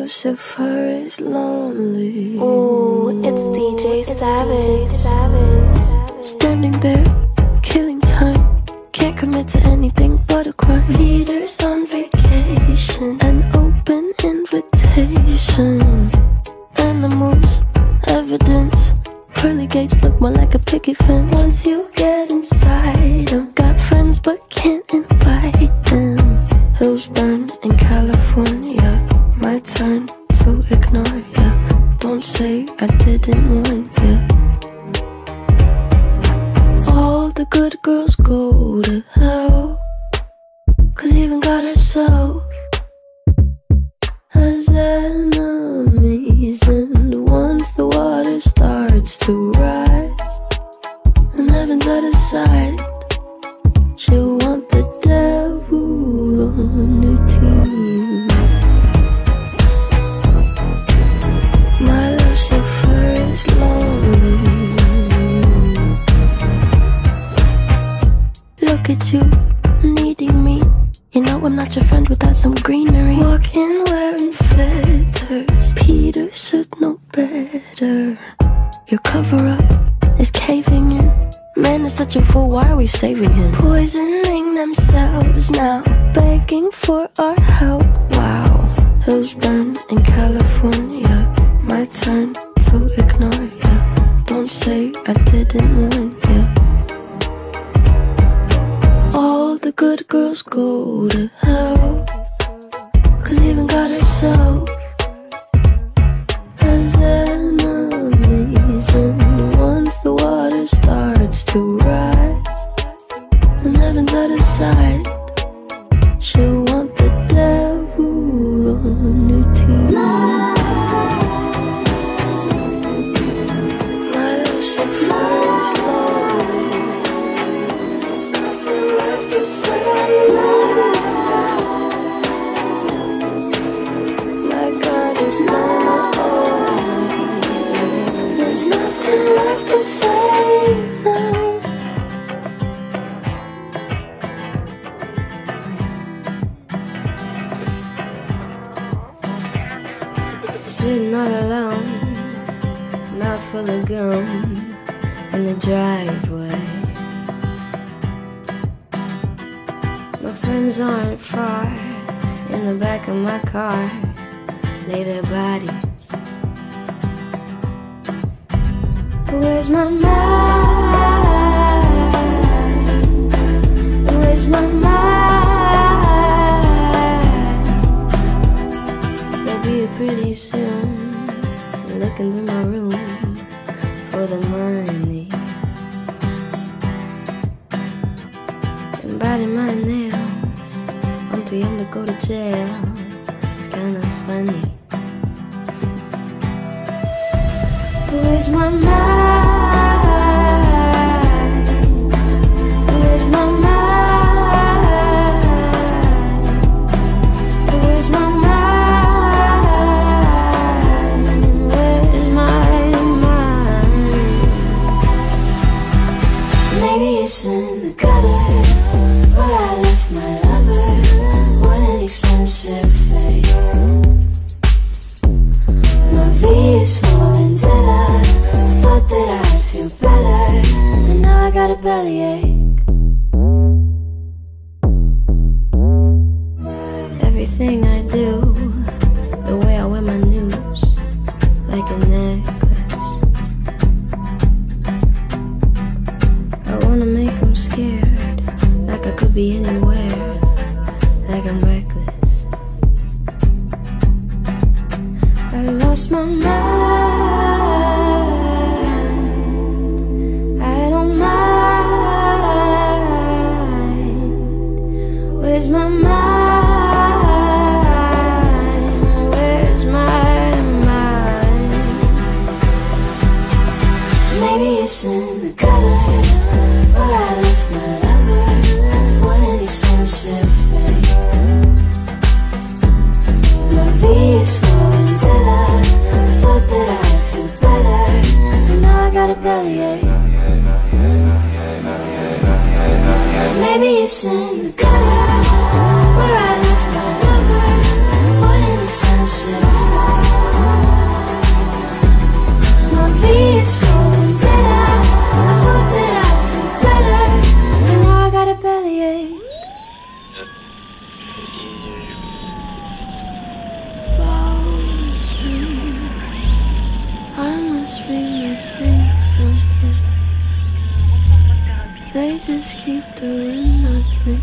Lucifer is lonely. Ooh, it's DJ Savage. Standing there, killing time. Can't commit to anything but a crime. Leaders on vacation, an open invitation. Animals, evidence. Pearly gates look more like a picket fence. Once you get inside them, got friends but can't invite them. Hills burn in California, my turn to ignore ya. Don't say I didn't warn ya. All the good girls go to hell, 'cause even God herself has enemies. And once the water starts to rise and heaven's out of sight, she'll want the devil on her team. My Lucifer is lonely. Look at you, needing me. You know I'm not your friend without some greenery. Walking wearing feathers, Peter should know better. Your cover-up is caving in. Man is such a fool, why are we saving him? Poisoning themselves now, begging for our help. Wow, hills burn in California, my turn to ignore ya. Don't say I didn't warn ya. All the good girls go to hell, 'cause even God herself has enemies. And once the water starts to rise and heaven's out of sight, she'll want the devil on her team. My Lucifer is lonely. There's nothing left to say. My God is not lonely. There's nothing left to say now. Sitting all alone, mouth full of gum in the driveway. My friends aren't far, in the back of my car lay their bodies. Where's my mind? Where's my mind? Maybe pretty soon, looking through my room for the money and biting my nails. I'm too young to go to jail. It's kinda funny. Where's my mind? Where's my mind? Where's my mind? Where's my mind? Maybe it's in the gutter where I left my lover. What an expensive fate. My V is for vendetta. Thought that I'd feel better, and now I got a bellyache. Everything I do, the way I wear my news, like a necklace. I wanna make them scared, like I could be anywhere, like I'm reckless. I lost my mind. Where's my mind? Where's my mind? Maybe it's in the gutter where I left my lover. What an expensive fate. My V is for vendetta. Thought that I'd feel better, and now I got a bellyache. Maybe it's in the gutter where I left my lover. What an expensive just keep doing nothing,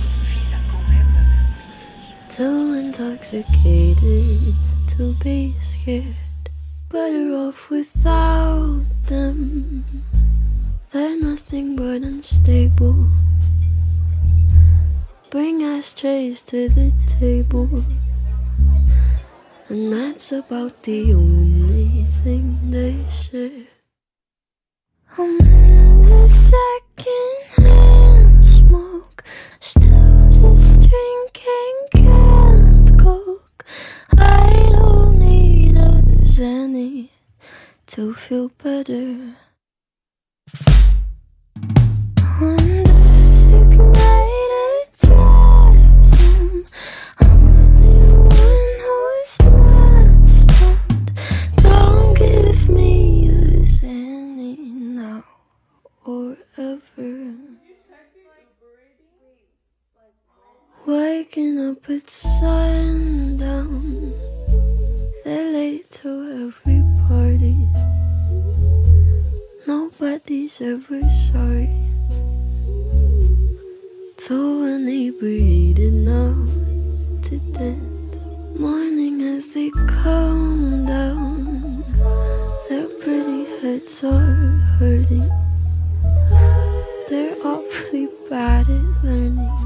too intoxicated to be scared. Better off without them. They're nothing but unstable. Bring ashtrays to the table, and that's about the only thing they share. I'm in the second-hand smoke, still just drinking canned coke. I don't need a Xanny to feel better. On designated drives home, I'm the one who's not stoned. Don't give me a Xanny now or ever. Waking up at sundown, they're late to every party. Nobody's ever sorry. Too inebriated now to dance. Morning as they calm down, their pretty heads are hurting. They're awfully bad at learning.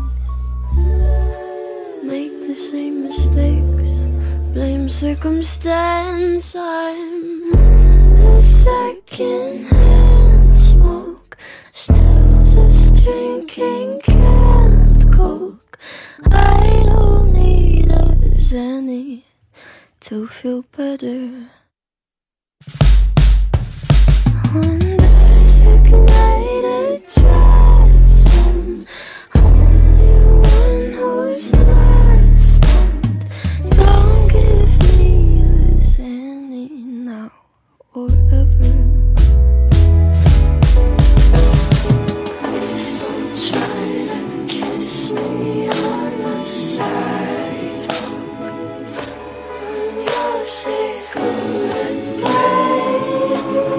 Make the same mistakes, blame circumstance. I'm the second-hand smoke, still just drinking canned coke. I don't need a Xanny to feel better. On designated drives home, I'm the one who's not stoned. Don't give me a Xanny now or ever. Please don't try to kiss me on the sidewalk, on your cigarette break.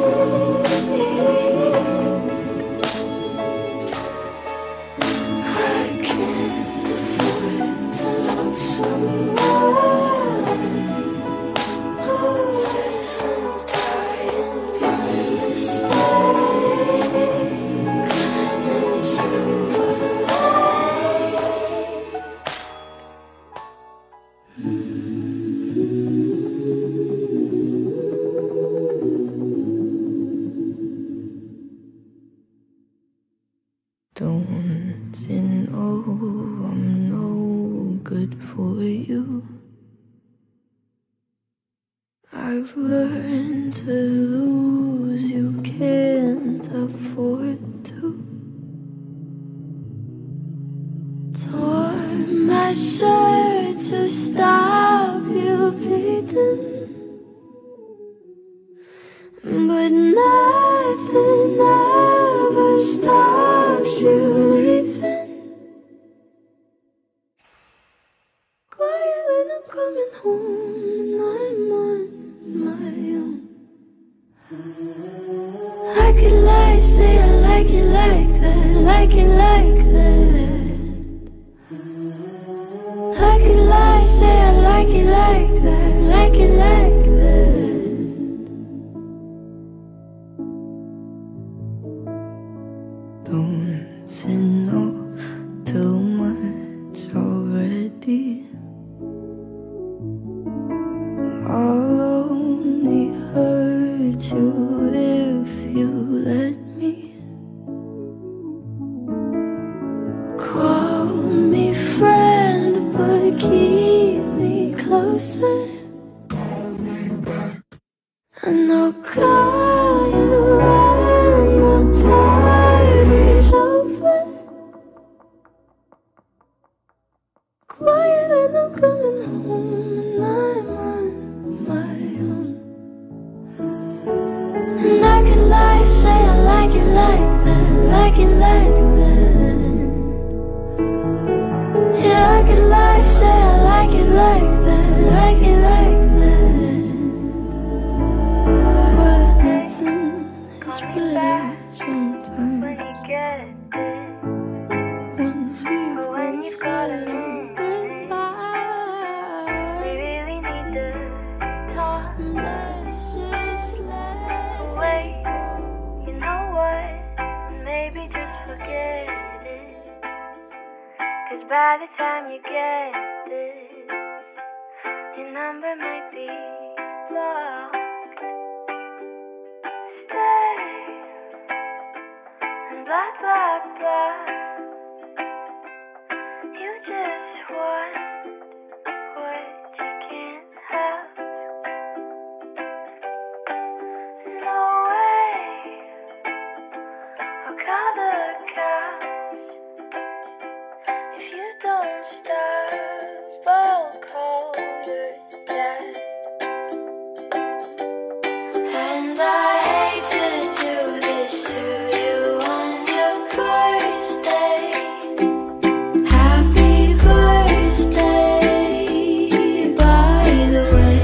I can't afford to love someone who isn't dying by mistake into a light. Don't you know I'm no good for you? I've learned to lose, you can't afford to. Tore my shirt to stop you bleeding, but nothing ever stops you leaving. Quiet when I'm coming home and I'm on my own. I could lie, say I like it like that, like it like that. I could lie, say I like it like that, like it like that. Don't you know too much already? I'll only hurt you if you let me. Call me friend, but keep me closer. And I'll call you when the party's over. Quiet when I'm coming home and I'm on my own. And I could lie, say I like it like that, like it like that. Yeah, I could lie, say I like it like that, like it like that. But nothing is better sometimes. time you get this, your number might be blocked. Stay and blah blah blah. You just want what you can't have. No way, I'll call the cops. If you don't stop, I'll call your dad. And I hate to do this to you on your birthday. Happy birthday, by the way.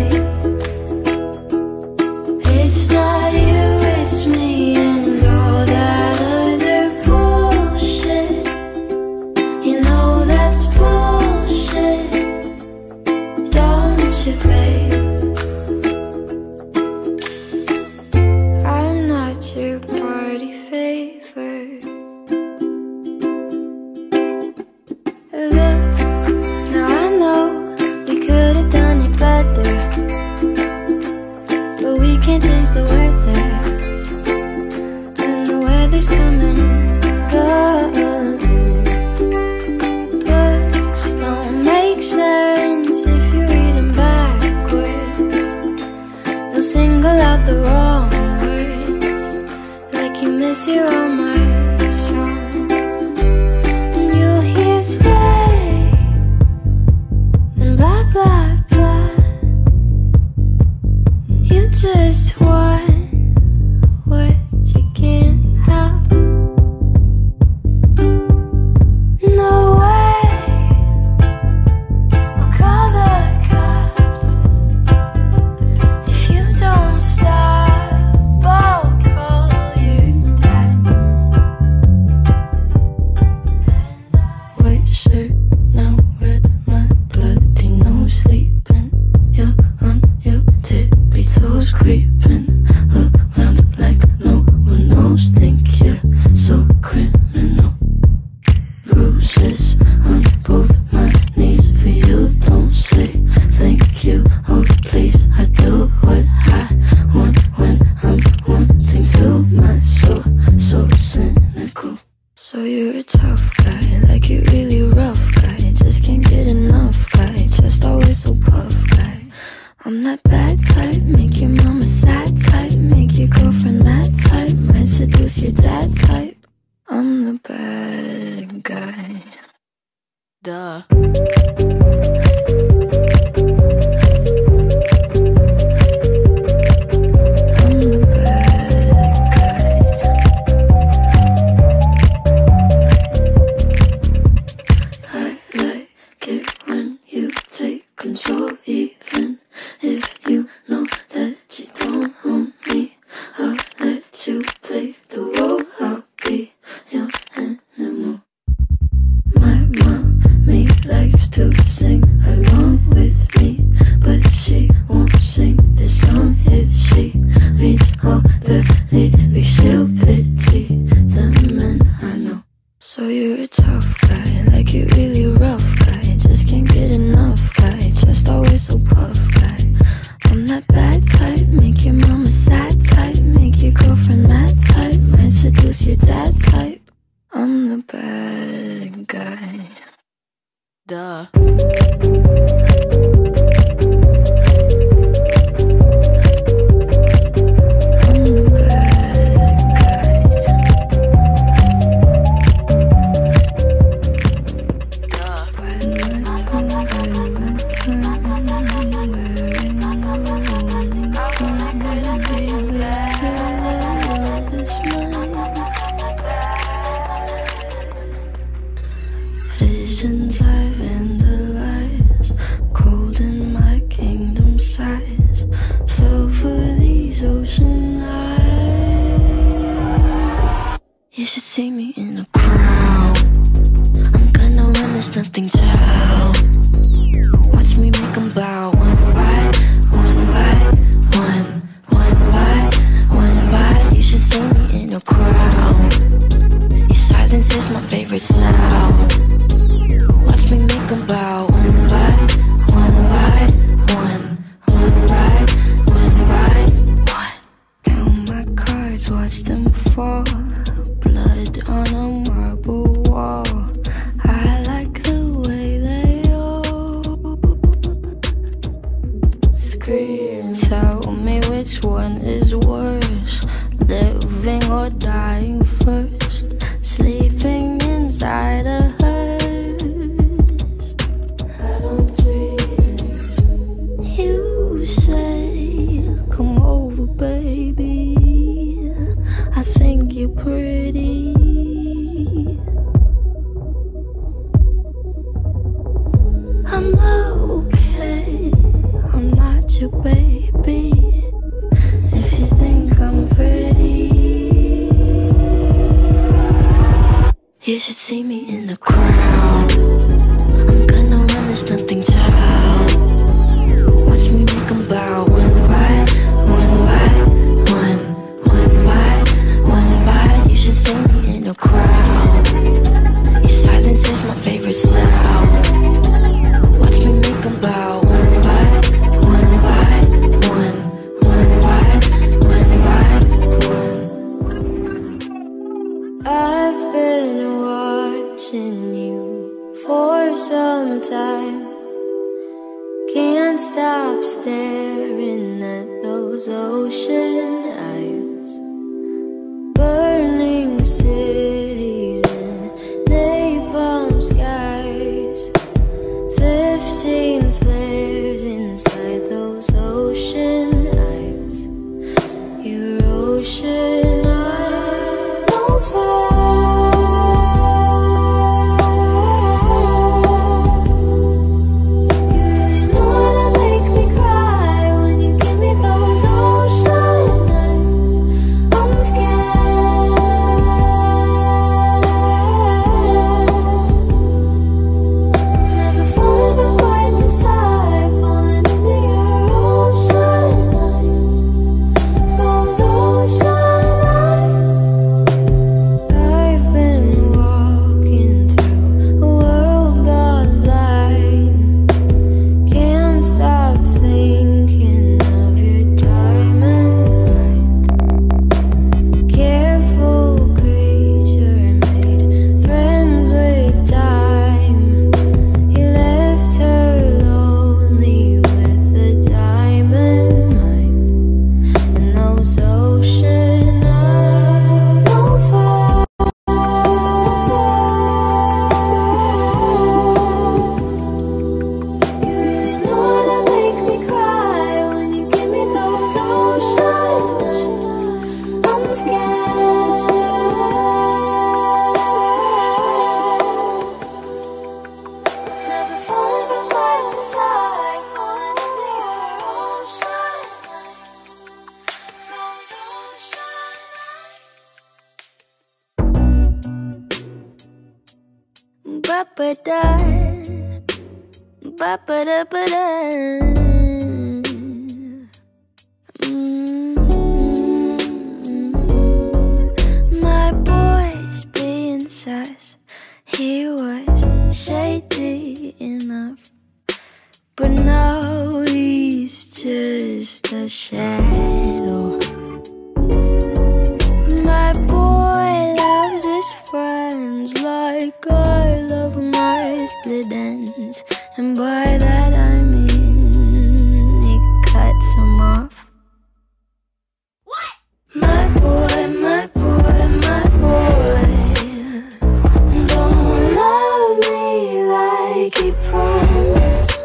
It's not you, it's me and all that other bullshit. You know that's bullshit, don't you, babe? I'm not your party favor. Look, now I know we could have done it better, but we can't change the weather, and the weather's coming, going. Books don't make sense if you read them backwards. They'll single out the wrong words, like you mishear all my songs. And you'll hear stay and blah blah blah. You just want what you can't have. No way, I'll call the cops. If you don't stop, I'll call your dad. White shirt, now red, my bloody nose sleeping. You're on your tippy toes, creeping around like no one knows. Think you're so criminal. Bruises on both my knees for you. Don't say thank you. Oh please, I do what I want when I'm wanting to. My soul so cynical. So you're a tough guy, like you really rough guy. Just can't get enough guy, just always so puff guy. I'm that bad type, make your mama sad type, make your girlfriend mad type, might seduce your dad type. I'm the bad guy. Duh. I'm the bad guy. I like it when you take control, even if you know that you don't own me. I'll let you play the role, I'll be your animal. My mommy likes to sing along with me, but she won't sing this song if she reads all the lyrics. She'll pity the men I know. So you're a tough guy, like you really rough guy, just can't get enough guy, just always so puff guy. I'm that bad type, make your mama sad type, make your girlfriend mad type, might seduce your dad type. I'm the bad guy. Duh. I'm the bad guy. Duh. By nighttime, wearing visions I vandalize, cold in my kingdom size, fell for these ocean eyes. You should see me in a crowd, I'm gonna run, there's nothing to help. Watch me make them bow, one by one by one, one by one by. You should see me in a crowd, your silence is my favorite sound. Watch me make I'm okay. I'm not your baby. If you think I'm pretty, you should see me in the crowd. I'm gonna run, there's nothing to out. Watch me make 'em bow one by one by one, one by one by. You should see me in the crowd. Your silence is my favorite sound. Watch me make 'em bow one by one by one, one by one by one. I've been watching you for some time. Can't stop staring at those ocean eyes. Burning cities and napalm skies. 15 flares inside those ocean eyes. Your ocean eyes on fire. You really know how to make me cry when you give me those ocean eyes. I'm scared. Never falling from quite the side, falling into your ocean eyes. Those ocean eyes. I've been walking through a world gone blind. Can't stop thinking of your diamond. Careful creature made friends with time. He left her lonely with a diamond mind. And those ocean eyes on fire. You really know how to make me cry when you give me those ocean eyes. I'm scared. Never falling from quite the side, falling into your ocean eyes. Those ocean eyes. Ba-ba-da, ba-ba-da-ba-da. My boy's being sus. He was shady enough, but now he's just a shadow. My boy loves his friends like I love my split ends, and by that I mean he cuts them off. My boy, my boy, my boy don't love me like he promised.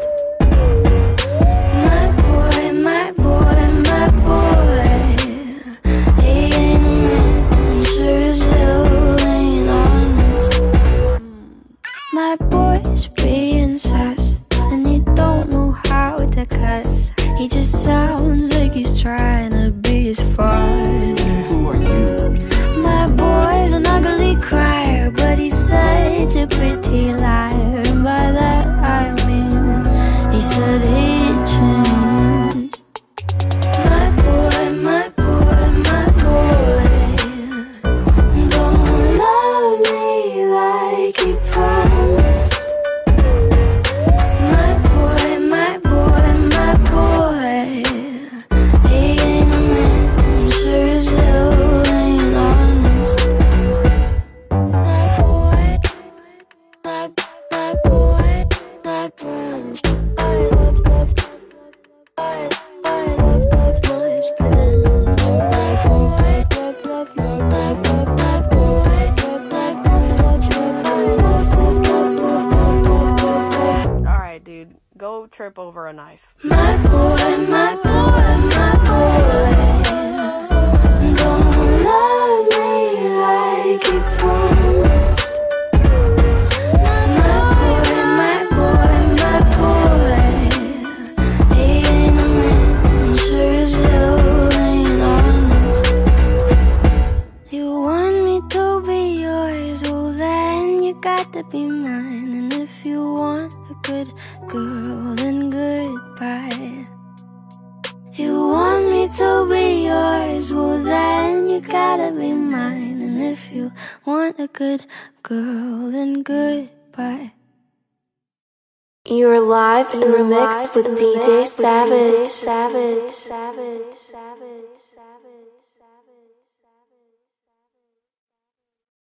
My boy, my boy, my boy, he ain't a man, sure as hell ain't honest. My boy's being sus, and he don't know how to cuss. He just sounds like he's trying to be his father. Who are you? My boy's an ugly crier, but he's such a pretty liar. And by that I mean he said he'd change. My boy, my boy, my boy don't love me like he promised. My boy, my boy, my boy, he ain't a man, sure as hell ain't honest. My boy, my boy, my boy, I love my split ends. My boy, love my boy, my boy, Alright, dude, go trip over a knife. my boy, my boy, my boy don't love me like he promised. My boy, my boy, my boy. good girl, then goodbye. You want me to be yours, well then you gotta be mine. And if you want a good girl, then goodbye. You're live in the mix with DJ Savage.